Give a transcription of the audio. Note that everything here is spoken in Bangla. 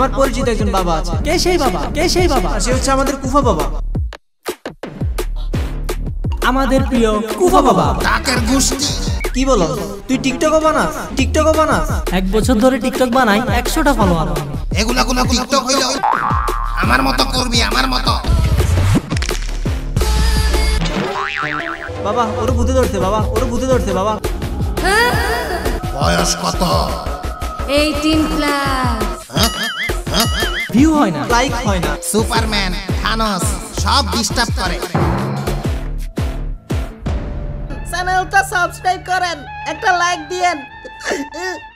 আমার পরিচিত একজন বাবা আছে। কে সেই বাবা? কে সেই বাবা? সে হচ্ছে আমাদের কুফা বাবা, আমাদের প্রিয় কুফা বাবা। টাকের গোষ্ঠী। কি বলো তুই টিকটকও বানাস? টিকটকও বানাস? 1 বছর ধরে টিকটক বানাই, 100টা ফলোয়ার। এগুলা কোনো টিকটক হইল? আমার মতো করবি, আমার মতো। বাবা ওর ভূতে ধরছে, বাবা ওর ভূতে ধরছে বাবা। বয়স কত? 18+। ভিউ হয় না, লাইক হয় না। সুপারম্যান, থানোস সব ডিস্টার্ব করে। চ্যানেলটা সাবস্ক্রাইব করেন, একটা লাইক দিয়েন।